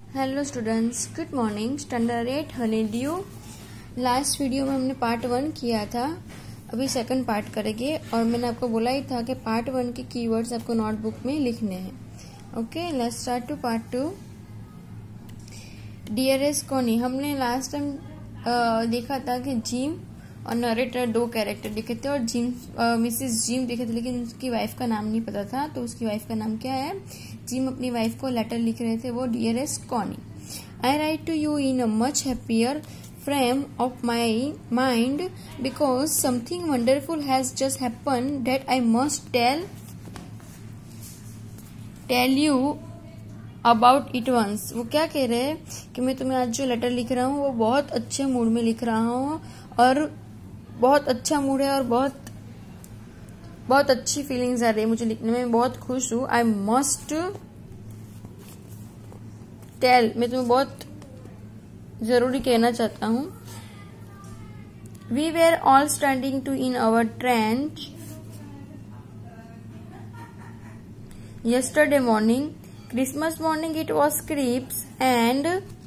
Hello students, good morning. Standard 8 honeydew. Last video में हमने part 1 किया था, अभी सेकंड पार्ट करेंगे। और मैंने आपको बोला ही था कि पार्ट 1 के कीवर्ड्स आपको नोटबुक में लिखने हैं। Okay, let's start to part 2। Dearest Connie. हमने लास्ट टाइम देखा था कि जिम और नरेटर दो कैरेक्टर दिखे थे और जिम मिसेस जिम दिखे थे, लेकिन उसकी वाइफ का नाम नहीं पता था। तो उसकी वाइफ का नाम क्या है? जिम अपनी वाइफ को लेटर लिख रहे थे, वो dearest Connie. I write to you in a much happier frame of my mind because something wonderful has just happen that I must tell you about it once. वो क्या कह रहे हैं कि मैं तुम्हें आज जो लेटर लिख रहा हूँ वो बहुत अच्छे मूड में लिख रहा हूँ और बहुत अच्छा मूड है और बहुत अच्छी फीलिंग्स आ रही है मुझे लिखने में, बहुत खुश हूँ। आई मस्ट टेल, मैं तुम्हें बहुत जरूरी कहना चाहता हूँ। We were all standing to in our trench yesterday morning, Christmas morning it was crisp and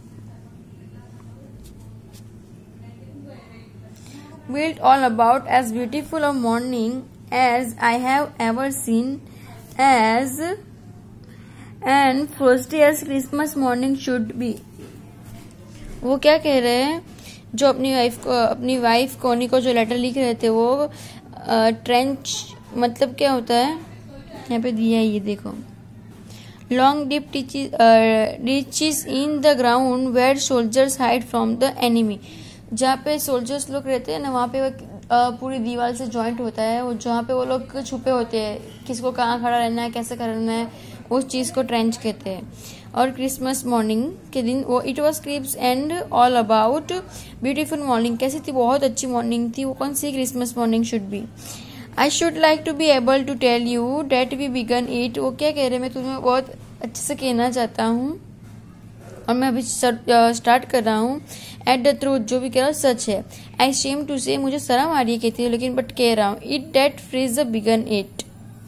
built all about as beautiful a morning as I have ever seen, as and frosty as Christmas morning should be। वो क्या कह रहे हैं? जो अपनी wife Connie को जो letter लिख रहे थे वो ट्रेंच मतलब क्या होता है यहाँ पे दिया है, ये देखो। Long deep ditches in the ground where soldiers hide from the enemy. जहाँ पे सोल्जर्स लोग रहते हैं ना, वहाँ पे वो पूरी दीवार से जॉइंट होता है, वो जहाँ पे वो लोग छुपे होते हैं, किसको कहाँ खड़ा रहना है, कैसे करना है, उस चीज़ को ट्रेंच कहते हैं। और क्रिसमस मॉर्निंग के दिन वो it was crisp and all about beautiful morning. कैसी थी? बहुत अच्छी मॉर्निंग थी। वो कौन सी Christmas morning should be? I should like to be able to tell you that we began it. वो क्या कह रहे हैं? मैं तुम्हें बहुत अच्छे से कहना चाहता हूँ और मैं अभी स्टार्ट कर रहा हूँ। एट द ट्रूथ, जो भी कह रहा हूँ सच है। आई शेम टू से, मुझे शर्म आ रही है कहती है, लेकिन बट कह रहा हूँ। It that Fritz began it.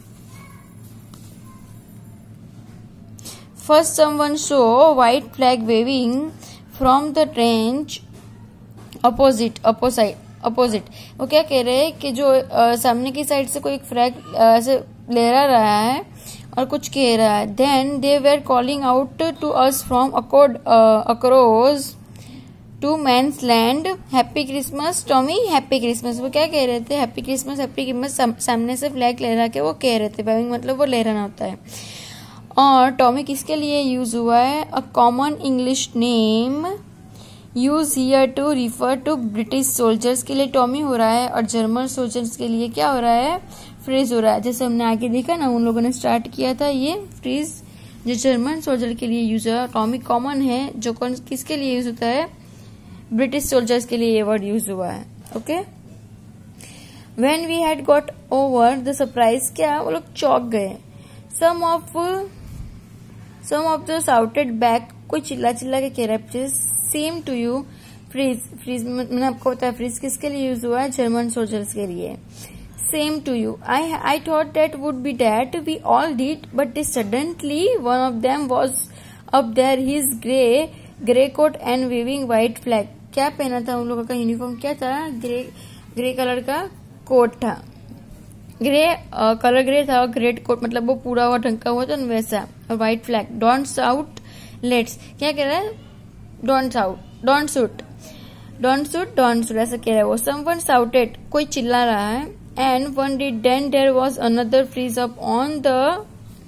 First someone saw white flag waving from the trench opposite. वो क्या कह रहे हैं कि जो सामने की साइड से कोई एक फ्लैग ऐसे लहरा रहा है और कुछ कह रहा है। Then they were calling out to us from across no man's land, happy Christmas Tommy, happy Christmas. वो क्या कह रहे थे? Happy Christmas, happy Christmas. सामने से फ्लैग लहरा के वो कह रहे थे। वेविंग मतलब वो लहराना होता है। और टॉमी किसके लिए यूज हुआ है? A common English name used here to refer to British soldiers के लिए टॉमी हो रहा है, और जर्मन सोल्जर्स के लिए क्या हो रहा है? फ्रीज हो रहा है। जैसे हमने आगे देखा ना, उन लोगों ने स्टार्ट किया था ये फ्रीज, जो जर्मन सोल्जर के लिए यूज हुआ। टॉमी कॉमन है, जो किसके लिए यूज होता है? ब्रिटिश सोल्जर्स के लिए ये वर्ड यूज हुआ है। Okay, when we had got over the surprise, क्या वो लोग चौंक गए। Some of the shouted back, कोई चिल्ला के कह रहा है। सेम टू यू, फ्रीज मैंने आपको बताया फ्रीज किसके लिए यूज हुआ है? जर्मन सोल्जर्स के लिए। Same to you, I thought that would be that we all did but suddenly one of them was up there, his grey coat and waving white flag. क्या पहना था उन लोगों का? यूनिफॉर्म क्या था? ग्रे कलर का कोट था। कलर ग्रे था और ग्रेट कोट मतलब वो पूरा हुआ ढंका हुआ था वैसा, और white flag. Don't shout let's, क्या कह रहा है? डोंट शूट ऐसा कह रहा है वो। समवन शाउटेड, कोई चिल्ला रहा है। And one did, then there was another Fritz up on the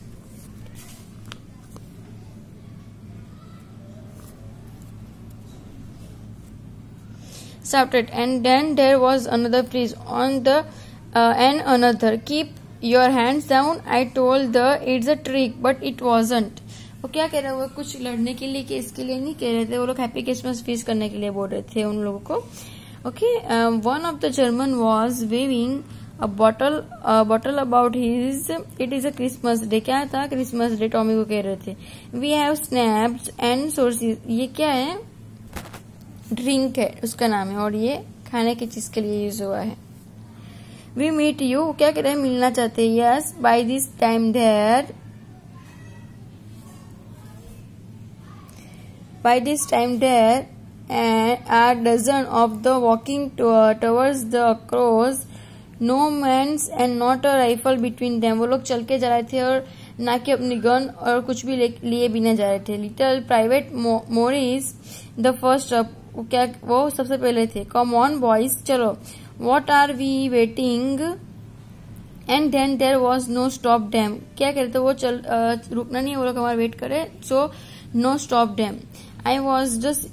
shouted, and then there was another freeze on the and another. Keep your hands down, I told the it's a trick but it wasn't। वो क्या कह रहे हुए? कुछ लड़ने के लिए कि इसके लिए नहीं कह रहे थे वो लोग, हैप्पी क्रिसमस फीस करने के लिए बोल रहे थे उन लोगों को। Okay, one of the German was waving a bottle about his, it is a Christmas day. क्या था? क्रिसमस डे टॉमी को कह रहे थे। वी हैव स्नैप्स एंड सोर्सेज, ये क्या है? ड्रिंक है उसका नाम है, और ये खाने की चीज के लिए यूज हुआ है। वी मीट यू, क्या कह रहे हैं? मिलना चाहते हैं। Yes, by this time there By this time there are dozen of the walking towards the crows. No man's and not a rifle between them. वो लोग चल के जा रहे थे और ना कि अपनी गन और कुछ भी लिए भी न जा रहे थे. Little private Morris the first up. क्या वो सबसे पहले थे. कम ऑन बॉयज, चलो. What are we waiting. And then there was no stopping them. क्या कहते थे वो, चल रुकना नहीं है, वो लोग हमारा वेट करे. So no stopping them. I was just,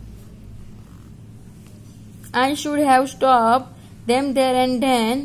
I should have stopped them there and then.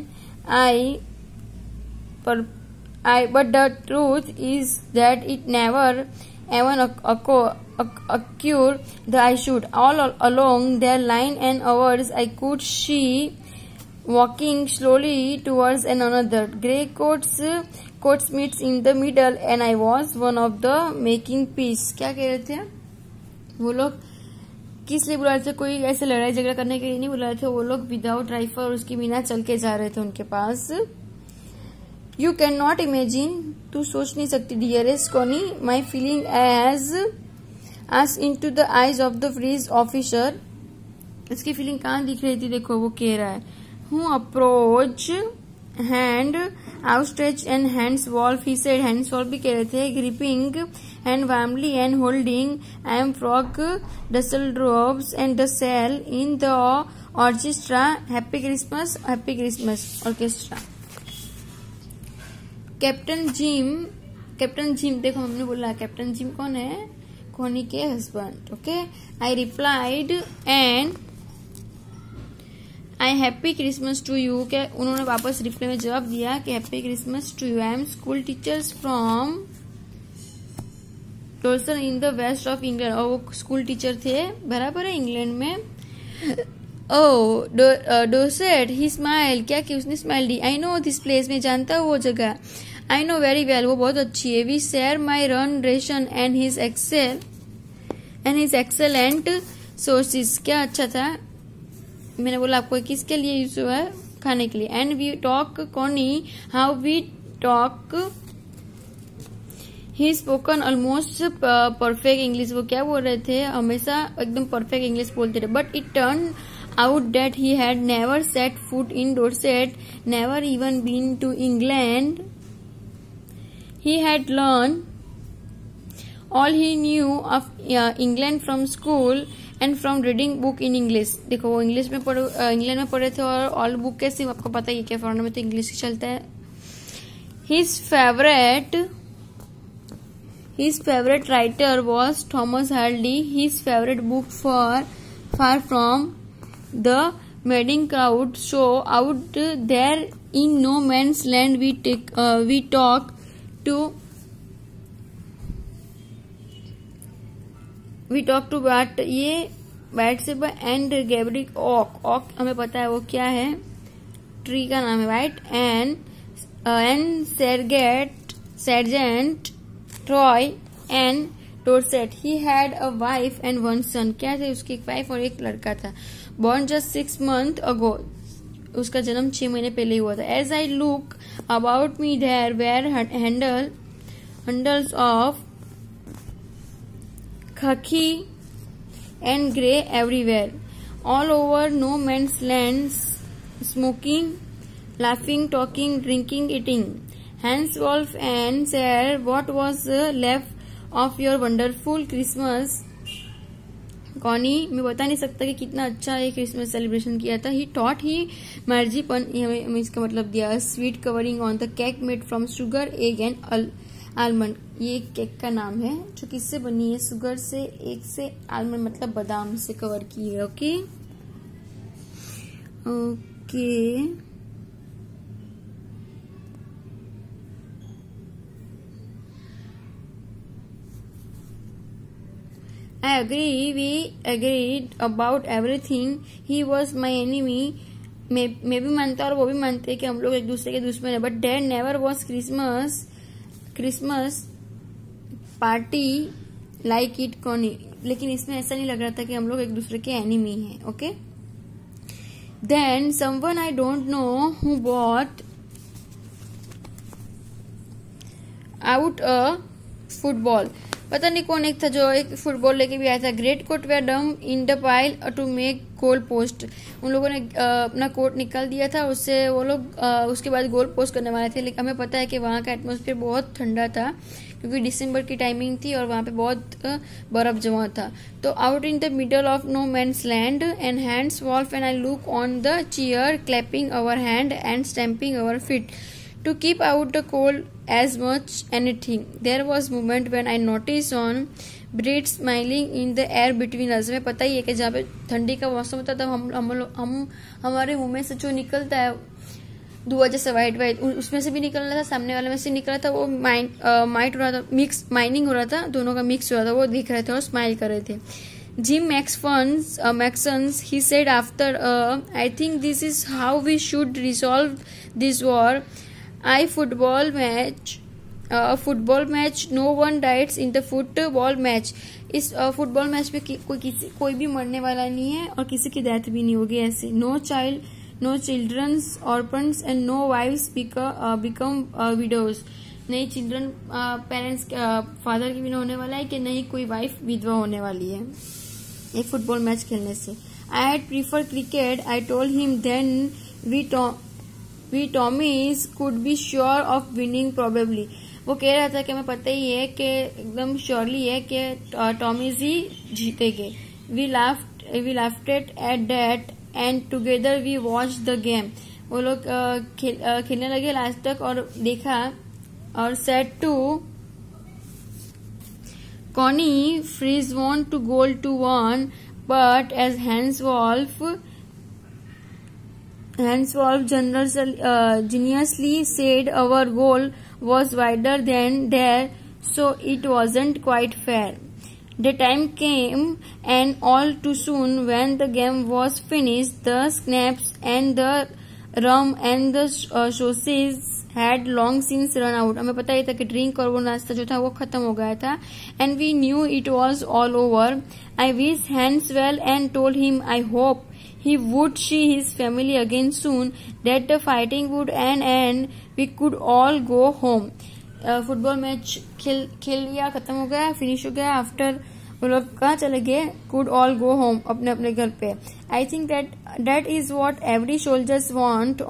But the truth is that it never even occurred that I should. All along their line and ours, I could see walking slowly towards another. Grey coats meets in the middle, and I was one of the making peace. क्या कह रहे थे वो लोग? किस लिए बुला रहे थे? कोई ऐसे लड़ाई झगड़ा करने के लिए नहीं बुला रहे थे. वो लोग विदाउट राइफल और उसके बिना चल के जा रहे थे उनके पास. यू कैन नॉट इमेजिन, तू सोच नहीं सकती dearest Connie, my feeling as in to the eyes of the Fritz officer. इसकी फीलिंग कहाँ दिख रही थी? देखो वो कह रहा है who approach hand outstretched and Hans Wolf. He said, Hans Wolf भी कह रहे थे. Gripping and warmly and holding am frog Dusseldorf's and the cell in the orchestra. Happy Christmas orchestra. Captain Jim देखो हमने बोला कैप्टन जिम कौन है? Connie के husband. Okay. I replied and I happy Christmas to you. क्या उन्होंने वापस reply में जवाब दिया कि happy Christmas to you. I am school teachers from Dorset in the west of England. और वो स्कूल टीचर थे बराबर है इंग्लैंड में. Oh Dorset. He smile. क्या कि उसने स्माइल दी. आई नो दिस प्लेस, मैं जानता हूँ वो जगह. आई नो वेरी वेल, वो बहुत अच्छी है. We share my rum ration and his excellent सोर्सेज. क्या अच्छा था. मैंने बोला आपको किसके लिए यूज हुआ है? खाने के लिए. And we talk Connie how we talk. He spoken almost perfect English. वो क्या बोल रहे थे? हमेशा एकदम परफेक्ट इंग्लिश बोलते थे. But it turned out that he had never set foot in Dorset, never even been to England. He had learn all he knew of England from school and from reading book in English. देखो वो English में England में पढ़े थे और all book कैसे आपको पता ही क्या फॉरन में तो इंग्लिश ही चलता है. His favorite writer was Thomas Hardy. His favorite book Far From the Madding Crowd. So out there in no man's land we talk to Bart. ये बैट से एंड गैब्रिक ऑक हमें पता है वो क्या है, ट्री का नाम है, right. And sergeant Troy and Dorset. He had a wife and one son. क्या थे उसकी? एक वाइफ और एक लड़का था. Born just 6 months ago. उसका जन्म 6 महीने पहले हुआ था. As I look about me there were hundreds of khaki and grey everywhere. All over no man's land. Smoking, laughing, talking, drinking, eating. Hans Wolf and said, what was left of your wonderful Christmas? Connie, मैं बता नहीं सकता कि कितना अच्छा ये Christmas celebration किया था. ही टॉट ही मर्जीपन, हमें इसका मतलब दिया. Sweet covering on the cake made from sugar, egg and almond. ये केक का नाम है जो किससे बनी है? शुगर से, एग से, आलमंड मतलब बादाम से कवर की है. Okay okay. I agree. We agreed about everything. He was my enemy. मैं भी मानता और वो भी मानते कि हम लोग एक दूसरे के दुश्मन है. But there never was Christmas party like it, Connie. लेकिन इसमें ऐसा नहीं लग रहा था कि हम लोग एक दूसरे के एनिमी हैं. Okay. Then someone I don't know who bought out a football. पता नहीं कौन एक था जो एक फुटबॉल लेके भी आया था। Great coat we dump in the pile to make goal post. उन लोगों ने अपना कोट निकाल दिया था, उससे वो लोग उसके बाद गोल पोस्ट करने वाले थे। लेकिन हमें पता है कि वहाँ का एटमोसफियर बहुत ठंडा था क्योंकि दिसंबर की टाइमिंग थी और वहाँ पे बहुत बर्फ जमा था। तो out in the middle of no man's land and Hans Wolf and I look on the chair clapping our hand and stamping our feet to keep out the cold as much anything. There was moment when I noticed on breath smiling in the air between us. हमें पता ही है कि जहाँ पे ठंडी का मौसम होता है हम हमारे मुंह में से जो निकलता है धुआं जैसे वाइट उसमें से भी निकल रहा था, सामने वाले में से निकल रहा था, वो माइट हो रहा था, मिक्स माइनिंग हो रहा था, दोनों का मिक्स हो रहा था, वो दिख रहे थे और स्माइल कर रहे थे। Jim Maxons, he said after, I think this is how we should resolve this war. Football match, no one dies in the football match. इस फुटबॉल मैच में कोई भी मरने वाला नहीं है और किसी की डेथ भी नहीं होगी ऐसे। No childrens orphans and no wives become widows. नहीं चिल्ड्रन पेरेंट्स फादर की भी होने वाला है कि नहीं कोई वाइफ विधवा होने वाली है एक फुटबॉल मैच खेलने से। I had prefer cricket, I told him then we Tommies could be sure of winning probably. वो कह रहा था कि हमें पता ही है कि एकदम श्योरली है कि टॉमीज ही जीतेंगे। We laughed at that and together we watch the game. वो लोग खेलने लगे लास्ट तक और देखा और said to Connie Freeze won to goal to 1, but as Hans Wolf geniusly said, our goal was wider than theirs, so it wasn't quite fair. The time came, and all too soon, when the game was finished, the schnapps and the rum and the sausages had long since run out. हमें पता ही था कि drink और वो नाश्ता जो था वो खत्म हो गया था। And we knew it was all over. I wished Hans well and told him I hope he would see his family again soon, that the fighting would end and we could all go home. Football match खेल लिया, खत्म हो गया, finish हो गया। After वो लोग कहाँ चले गए? could all go home, अपने अपने घर पे। I think that is what every soldiers want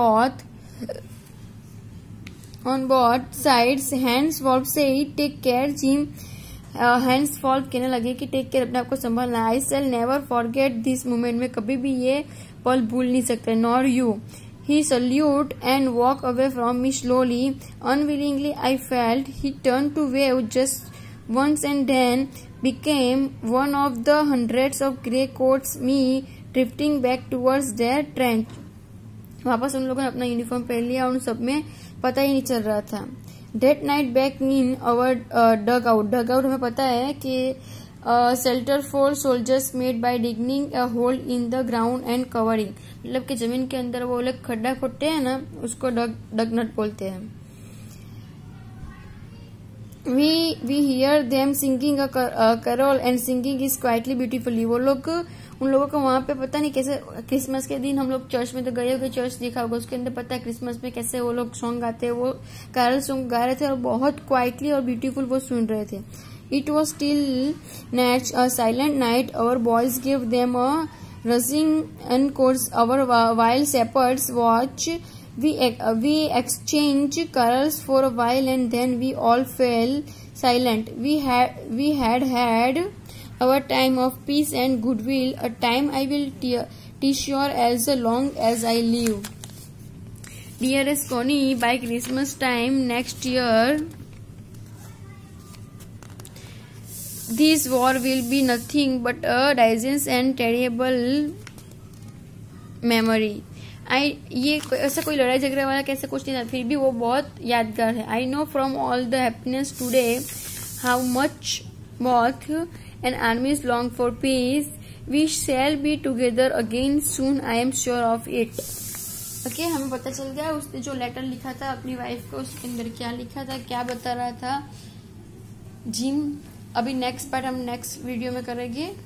on both sides. Hans Wolf said, take care, Jim. Hans Wolf कहने लगे कि टेक केयर, अपने आप को संभालना। I shall never forget this moment. मैं कभी भी ये पल भूल नहीं सकते, nor you. He saluted and walked away from me slowly. Unwillingly, I felt he turned to wave just once and then became one of the hundreds of grey coats, me drifting back towards their trench. वापस उन लोगों ने अपना uniform पहन लिया, उन सब में पता ही नहीं चल रहा था। That night back in our dugout हमें पता है कि shelter for soldiers made by digging a hole in the ground and covering, मतलब कि जमीन के अंदर वो लोग खड्डा खोदते हैं ना, उसको डगनट बोलते हैं। We hear them singing a carol and singing is quietly beautifully. वो लोग उन लोगों को वहाँ पे पता नहीं कैसे, क्रिसमस के दिन हम लोग चर्च में तो गए होगे, चर्च देखा होगा, उसके अंदर पता है क्रिसमस में कैसे वो लोग सॉन्ग गाते हैं, वो कैरल सॉन्ग गा रहे थे और बहुत क्वाइटली और ब्यूटीफुल वो सुन रहे थे। It was still a silent night. Our boys gave them a rushing encore. While shepherds watch, we exchanged carols for a while and then we all fell silent. We had our time of peace and goodwill, a time I will treasure as long as I live. Dearest Connie, by Christmas time next year, this war will be nothing but a distant and terrible memory. ये ऐसा कोई लड़ाई झगड़े वाला कैसे कुछ नहीं था, फिर भी वो बहुत यादगार है। I know from all the happiness today how much both and armies long for peace. We shall be together again soon. I am sure of it. Okay, हमें पता चल गया उसने जो लेटर लिखा था अपनी वाइफ को, उसके अंदर क्या लिखा था, क्या बता रहा था जिम। अभी नेक्स्ट पार्ट हम नेक्स्ट वीडियो में करेंगे।